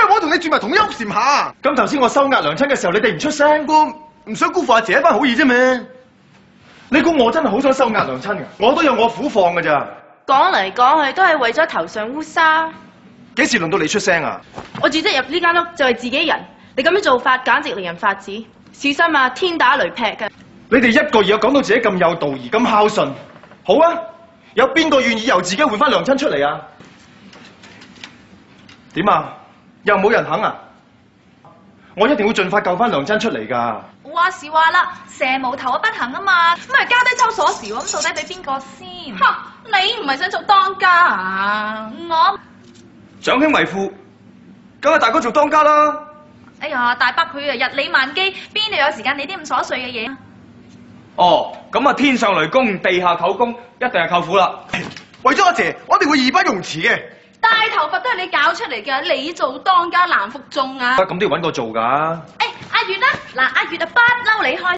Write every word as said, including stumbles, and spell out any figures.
我同你住埋同一屋檐下。 咁頭先我收押娘親嘅時候，你哋唔出聲， 我唔想辜負阿姐一番好意啫咩？ 你估我真係好想收押娘親㗎？我都有我苦況㗎咋。 講嚟講去都係為咗頭上烏紗。 幾時輪到你出聲啊？ 我住得入呢間屋就係自己人，你咁樣做法簡直令人髮指。小心啊，天打雷劈㗎！ 你哋一個又講到自己咁有道義、咁孝順，好啊！有邊個願意由自己換翻娘親出嚟啊？點啊？又冇人肯啊？我一定會盡快救翻娘親出嚟㗎。 話時話啦，蛇無頭啊不行啊嘛，咁咪交低抽鎖匙喎，咁到底俾邊個先？ 哈！你唔係想做當家啊？ 我長兄為父，梗係大哥做當家啦。 哎呀，大伯佢啊日理萬機，邊度有時間理啲咁瑣碎嘅嘢？ 哦，咁啊天上雷公，地下舅公，一定係舅父啦。為咗阿姐，我一定會義不容辭嘅。 大頭佛都係你搞出嚟嘅，你做當家難服眾啊！ 咁都要揾個做㗎。 誒，阿月啦，嗱，阿月啊不嬲你開。